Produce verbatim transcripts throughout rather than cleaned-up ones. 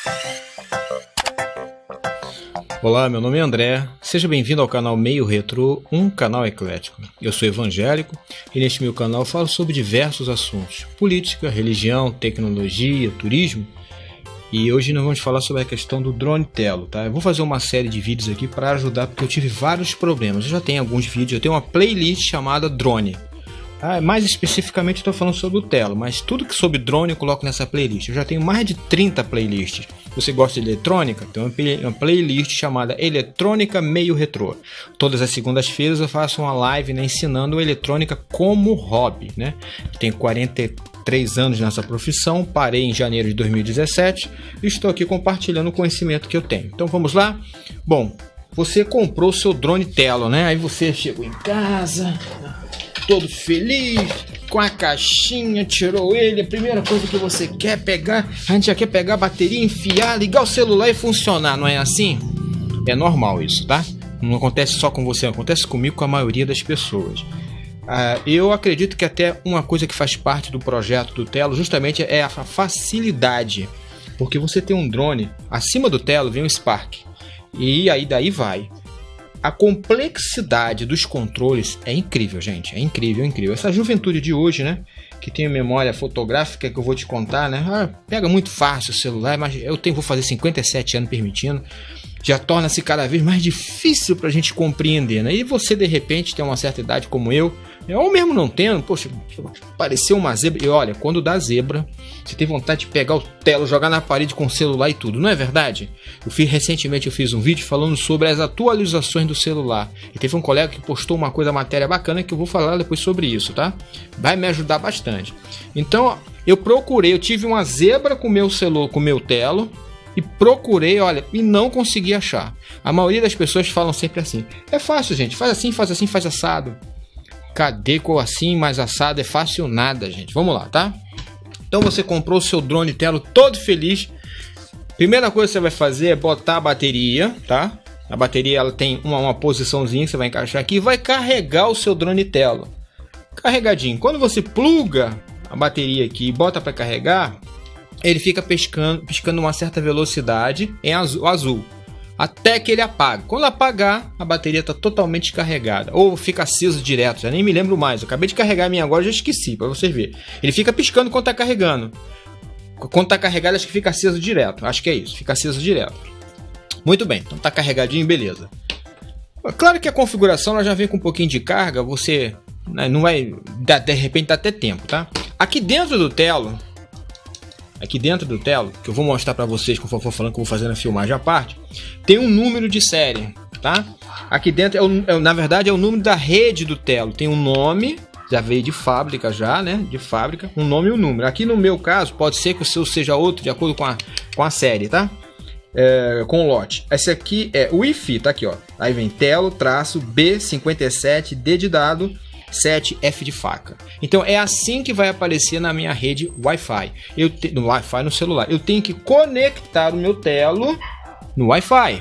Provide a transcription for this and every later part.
Olá, meu nome é André, seja bem-vindo ao canal Meio Retrô, um canal eclético. Eu sou evangélico e neste meu canal eu falo sobre diversos assuntos: política, religião, tecnologia, turismo. E hoje nós vamos falar sobre a questão do drone Tello, tá? Eu vou fazer uma série de vídeos aqui para ajudar, porque eu tive vários problemas. Eu já tenho alguns vídeos, eu tenho uma playlist chamada Drone. Ah, mais especificamente estou falando sobre o Tello, mas tudo que sobre drone eu coloco nessa playlist. Eu já tenho mais de trinta playlists. Você gosta de eletrônica? Tem uma playlist chamada Eletrônica Meio Retrô. Todas as segundas-feiras eu faço uma live, né, ensinando eletrônica como hobby, né? Tenho quarenta e três anos nessa profissão, parei em janeiro de dois mil e dezessete e estou aqui compartilhando o conhecimento que eu tenho. Então vamos lá? Bom, você comprou o seu drone Tello, né? Aí você chegou em casa, todo feliz, com a caixinha, tirou ele. A primeira coisa que você quer pegar, a gente já quer pegar a bateria, enfiar, ligar o celular e funcionar, não é assim? É normal isso, tá? Não acontece só com você, acontece comigo, com a maioria das pessoas. Uh, eu acredito que até uma coisa que faz parte do projeto do Tello justamente é a facilidade, porque você tem um drone, acima do Tello vem o Spark, e aí daí vai. A complexidade dos controles é incrível, gente. É incrível, é incrível. Essa juventude de hoje, né? Que tem memória fotográfica que eu vou te contar, né? Ah, pega muito fácil o celular, mas eu tenho, vou fazer cinquenta e sete anos permitindo. Já torna-se cada vez mais difícil para a gente compreender, né? E você, de repente, tem uma certa idade como eu, ou mesmo não tendo, poxa, pareceu uma zebra. E olha, quando dá zebra, você tem vontade de pegar o Tello, jogar na parede com o celular e tudo, não é verdade? Eu fiz, recentemente eu fiz um vídeo falando sobre as atualizações do celular. E teve um colega que postou uma coisa, matéria bacana, que eu vou falar depois sobre isso, tá? Vai me ajudar bastante. Então, eu procurei, eu tive uma zebra com o meu celular, com o meu Tello, e procurei, olha, e não consegui achar. A maioria das pessoas falam sempre assim: é fácil, gente, faz assim, faz assim, faz assado. Cadê com assim, mais assado? É fácil nada, gente. Vamos lá, tá? Então você comprou o seu drone Tello todo feliz. Primeira coisa que você vai fazer é botar a bateria, tá? A bateria ela tem uma, uma posiçãozinha que você vai encaixar aqui e vai carregar o seu drone Tello. Carregadinho. Quando você pluga a bateria aqui e bota para carregar, ele fica piscando, piscando uma certa velocidade em azul, azul, até que ele apaga. Quando apagar, a bateria está totalmente carregada, ou fica aceso direto, já nem me lembro mais. Eu acabei de carregar a minha agora, já esqueci, para vocês verem. Ele fica piscando quando está carregando. Quando está carregado, acho que fica aceso direto. Acho que é isso, fica aceso direto. Muito bem, então está carregadinho, beleza. Claro que a configuração ela já vem com um pouquinho de carga, você, né, não vai, de repente dá até tempo, tá? Aqui dentro do Tello, Aqui dentro do Tello, que eu vou mostrar para vocês conforme for falando, que eu vou fazendo a filmagem à parte, tem um número de série, tá? Aqui dentro, é, o, é na verdade, é o número da rede do Tello. Tem um nome, já veio de fábrica já, né? De fábrica, um nome e um número. Aqui no meu caso, pode ser que o seu seja outro, de acordo com a, com a série, tá? É, com o lote. Esse aqui é o Wi-Fi, tá aqui, ó. Aí vem Tello, traço, B cinquenta e sete, D de dado, sete, F de faca. Então é assim que vai aparecer na minha rede Wi-Fi. Eu te... no Wi-Fi no celular. Eu tenho que conectar o meu Tello no Wi-Fi.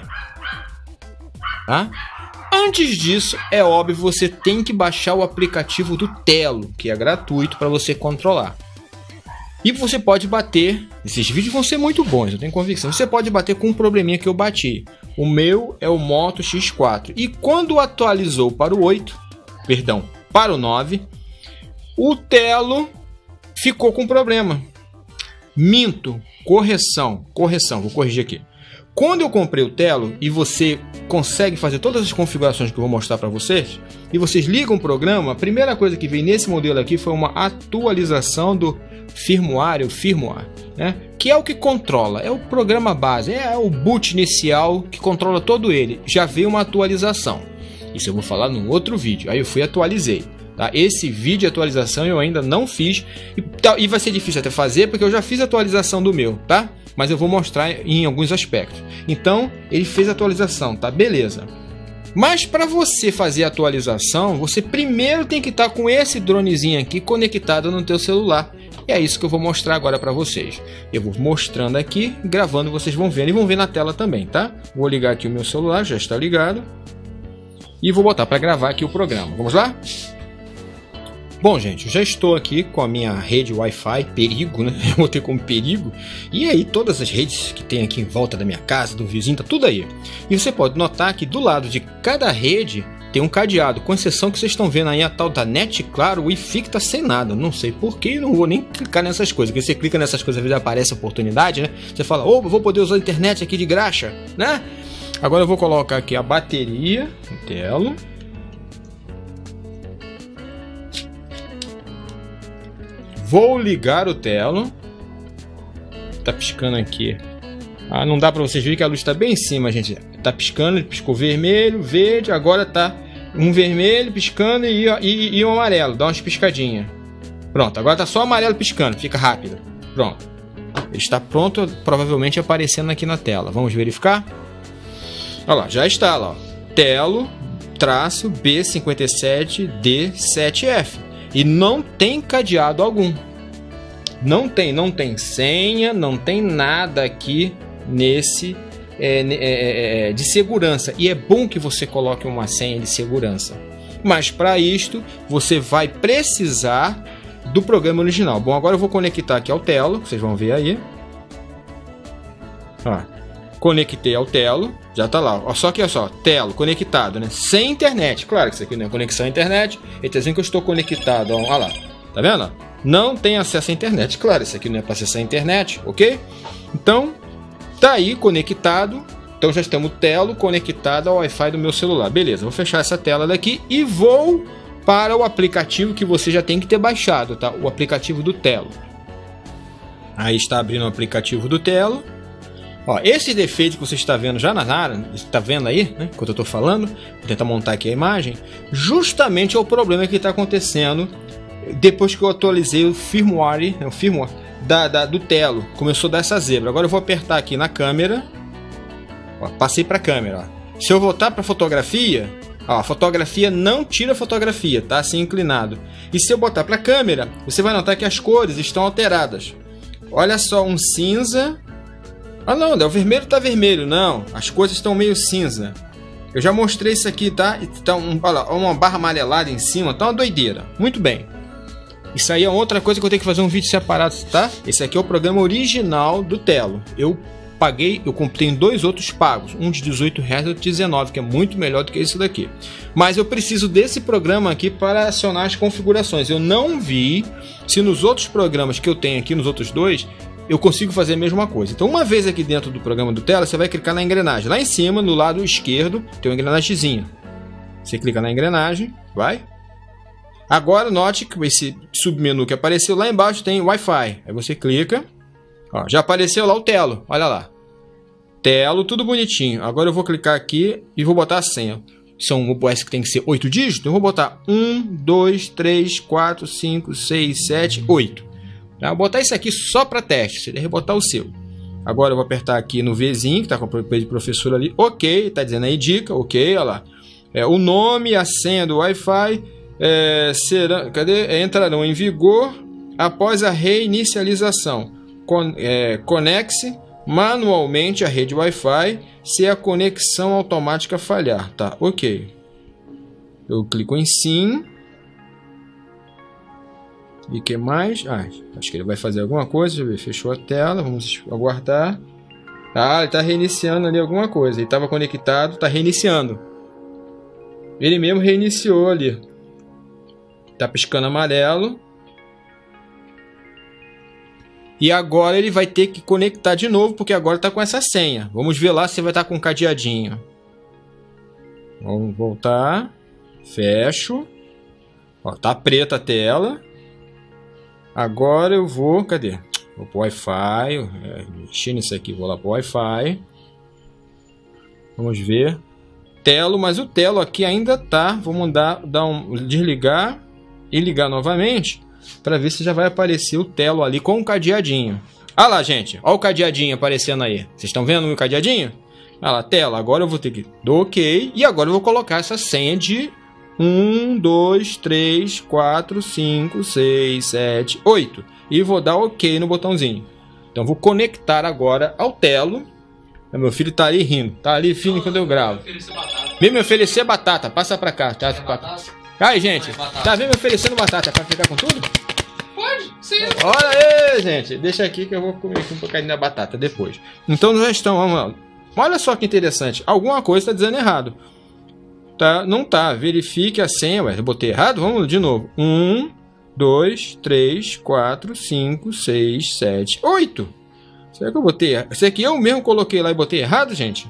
Tá? Antes disso, é óbvio, você tem que baixar o aplicativo do Tello, que é gratuito para você controlar. E você pode bater, esses vídeos vão ser muito bons, eu tenho convicção. Você pode bater com um probleminha que eu bati. O meu é o Moto X quatro. E quando atualizou para o oito, perdão, para o nove, o Tello ficou com problema. Minto, correção, correção, vou corrigir aqui. Quando eu comprei o Tello e você consegue fazer todas as configurações que eu vou mostrar para vocês, e vocês ligam o programa, a primeira coisa que veio nesse modelo aqui foi uma atualização do firmware, o firmware, né? Que é o que controla, é o programa base, é o boot inicial que controla todo ele. Já veio uma atualização. Isso eu vou falar num outro vídeo. Aí eu fui e atualizei, tá? Esse vídeo de atualização eu ainda não fiz e, tá, e vai ser difícil até fazer porque eu já fiz a atualização do meu, tá? Mas eu vou mostrar em alguns aspectos. Então ele fez a atualização, tá? Beleza. Mas para você fazer a atualização, você primeiro tem que estar com esse dronezinho aqui conectado no teu celular. E é isso que eu vou mostrar agora para vocês. Eu vou mostrando aqui, gravando, vocês vão vendo e vão ver na tela também, tá? Vou ligar aqui o meu celular, já está ligado. E vou botar para gravar aqui o programa. Vamos lá? Bom, gente, eu já estou aqui com a minha rede Wi-Fi, perigo, né? Eu vou ter como perigo. E aí, todas as redes que tem aqui em volta da minha casa, do vizinho, tá tudo aí. E você pode notar que do lado de cada rede tem um cadeado, com exceção que vocês estão vendo aí a tal da Net Claro, o Wi-Fi que tá sem nada. Não sei porquê, não vou nem clicar nessas coisas. Porque você clica nessas coisas, às vezes aparece a oportunidade, né? Você fala, ô, oh, vou poder usar a internet aqui de graxa, né? Agora eu vou colocar aqui a bateria no telo. Vou ligar o telo. Tá piscando aqui. Ah, não dá pra vocês verem que a luz tá bem em cima, gente. Tá piscando, ele piscou vermelho, verde. Agora tá um vermelho piscando e, e, e um amarelo. Dá umas piscadinhas. Pronto, agora tá só amarelo piscando. Fica rápido. Pronto. Ele está pronto, provavelmente aparecendo aqui na tela. Vamos verificar? Olha lá, já está lá. Ó. Telo, traço B cinquenta e sete D sete F. E não tem cadeado algum. Não tem, não tem senha, não tem nada aqui nesse é, é, é, de segurança. E é bom que você coloque uma senha de segurança. Mas para isto, você vai precisar do programa original. Bom, agora eu vou conectar aqui ao telo, vocês vão ver aí. Ó, conectei ao telo, já tá lá. Ó, só que, olha só, telo conectado, né? Sem internet. Claro que isso aqui não é conexão à internet. Ele tá dizendo que eu estou conectado. Ó, olha lá, tá vendo? Não tem acesso à internet. Claro, isso aqui não é para acessar a internet, ok? Então, tá aí conectado. Então já estamos telo conectado ao Wi-Fi do meu celular. Beleza, vou fechar essa tela daqui e vou para o aplicativo que você já tem que ter baixado, tá? O aplicativo do telo. Aí está abrindo o aplicativo do telo. Ó, esse defeito que você está vendo já na área, está vendo aí, né? Enquanto eu estou falando, vou tentar montar aqui a imagem. Justamente é o problema que está acontecendo depois que eu atualizei o firmware, o firmware da, da, do telo. Começou a dar essa zebra. Agora eu vou apertar aqui na câmera. Ó, passei para a câmera. Ó. Se eu voltar para fotografia, ó, a fotografia não tira fotografia, tá assim inclinado. E se eu botar para a câmera, você vai notar que as cores estão alteradas. Olha só, um cinza. Ah não, o vermelho tá vermelho, não. As coisas estão meio cinza. Eu já mostrei isso aqui, tá? Tá um, olha lá, uma barra amarelada em cima, tá uma doideira. Muito bem. Isso aí é outra coisa que eu tenho que fazer um vídeo separado, tá? Esse aqui é o programa original do telo. Eu paguei, eu comprei em dois outros pagos. Um de dezoito reais e outro de dezenove, que é muito melhor do que esse daqui. Mas eu preciso desse programa aqui para acionar as configurações. Eu não vi se nos outros programas que eu tenho aqui, nos outros dois, eu consigo fazer a mesma coisa. Então, uma vez aqui dentro do programa do tela, você vai clicar na engrenagem. Lá em cima, no lado esquerdo, tem uma engrenagemzinha. Você clica na engrenagem, vai. Agora, note que esse submenu que apareceu lá embaixo tem Wi-Fi. Aí você clica. Ó, já apareceu lá o telo, olha lá. Telo, tudo bonitinho. Agora eu vou clicar aqui e vou botar a senha. São O B S que tem que ser oito dígitos. Então eu vou botar um, dois, três, quatro, cinco, seis, sete, oito. Vou botar isso aqui só para teste. Você deve botar o seu. Agora eu vou apertar aqui no Vzinho, que está com o de professor ali. Ok, está dizendo aí dica. Ok, olha lá. É, o nome, a senha do Wi-Fi é, será, cadê? É, entrarão em vigor após a reinicialização. Con, é, Conecte manualmente a rede Wi-Fi se a conexão automática falhar. Tá, ok. Eu clico em sim. E que mais? Ah, acho que ele vai fazer alguma coisa. Deixa eu ver. Fechou a tela. Vamos aguardar. Ah, ele está reiniciando ali alguma coisa. Ele estava conectado, está reiniciando. Ele mesmo reiniciou ali. Está piscando amarelo. E agora ele vai ter que conectar de novo, porque agora está com essa senha. Vamos ver lá se vai estar com um cadeadinho. Vamos voltar. Fecho. Ó, tá preta a tela. Agora eu vou... Cadê? Vou pro Wi-Fi. É, mexi nisso aqui. Vou lá pro Wi-Fi. Vamos ver. Telo, mas o telo aqui ainda tá. Vou mandar dar um, desligar e ligar novamente para ver se já vai aparecer o telo ali com o cadeadinho. Olha lá, gente. Olha o cadeadinho aparecendo aí. Vocês estão vendo o cadeadinho? Olha lá, tela. Agora eu vou ter que dar ok. E agora eu vou colocar essa senha de um, dois, três, quatro, cinco, seis, sete, oito. E vou dar ok no botãozinho. Então vou conectar agora ao telo. Meu filho tá ali rindo. Tá ali rindo quando eu gravo. Vem me oferecer batata. Passa pra cá. Tá? Aí, gente, tá vendo me oferecendo batata? É pra ficar com tudo? Pode, sim. Olha aí, gente. Deixa aqui que eu vou comer aqui um bocadinho da batata depois. Então, no restão, vamos lá. Olha só que interessante. Alguma coisa tá dizendo errado. Tá? Não tá. Verifique a senha. Ué, eu botei errado? Vamos de novo. Um, dois, três, quatro, cinco, seis, sete, oito. Será que eu botei errado? Isso aqui eu mesmo coloquei lá e botei errado, gente?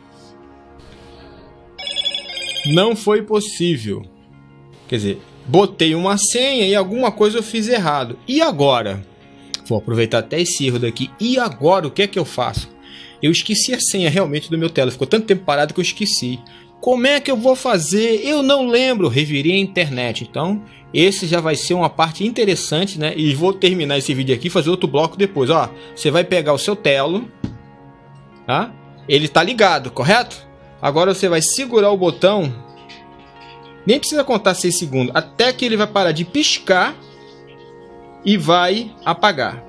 Não foi possível. Quer dizer, botei uma senha e alguma coisa eu fiz errado. E agora? Vou aproveitar até esse erro daqui. E agora o que é que eu faço? Eu esqueci a senha realmente do meu tela. Ficou tanto tempo parado que eu esqueci. Como é que eu vou fazer? Eu não lembro. Revirei a internet. Então, esse já vai ser uma parte interessante, né? E vou terminar esse vídeo aqui e fazer outro bloco depois. Ó, você vai pegar o seu telo, tá? Ele tá ligado, correto? Agora você vai segurar o botão. Nem precisa contar seis segundos. Até que ele vai parar de piscar e vai apagar.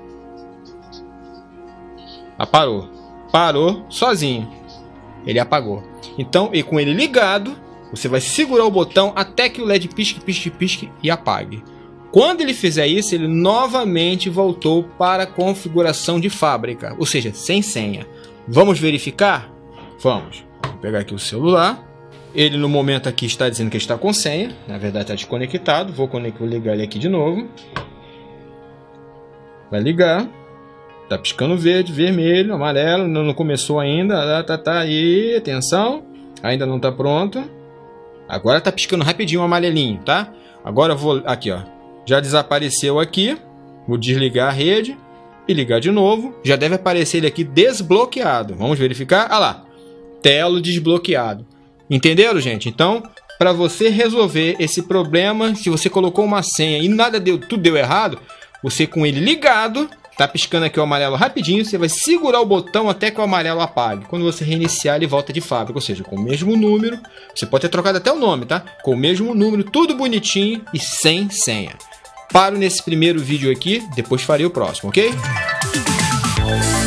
Ah, parou. Parou sozinho. Ele apagou. Então, e com ele ligado, você vai segurar o botão até que o L E D pisque, pisque, pisque e apague. Quando ele fizer isso, ele novamente voltou para a configuração de fábrica, ou seja, sem senha. Vamos verificar? Vamos. Vou pegar aqui o celular. Ele no momento aqui está dizendo que está com senha. Na verdade está desconectado. Vou conectar, vou ligar ele aqui de novo. Vai ligar. Tá piscando verde, vermelho, amarelo. Não começou ainda. Tá, tá aí. Atenção. Ainda não tá pronto. Agora tá piscando rapidinho o amarelinho, tá? Agora eu vou... Aqui, ó. Já desapareceu aqui. Vou desligar a rede. E ligar de novo. Já deve aparecer ele aqui desbloqueado. Vamos verificar. Ah lá. Telo desbloqueado. Entenderam, gente? Então, para você resolver esse problema, se você colocou uma senha e nada deu, tudo deu errado, você com ele ligado, tá piscando aqui o amarelo rapidinho, você vai segurar o botão até que o amarelo apague. Quando você reiniciar, ele volta de fábrica, ou seja, com o mesmo número, você pode ter trocado até o nome, tá? Com o mesmo número, tudo bonitinho e sem senha. Paro nesse primeiro vídeo aqui, depois farei o próximo, ok?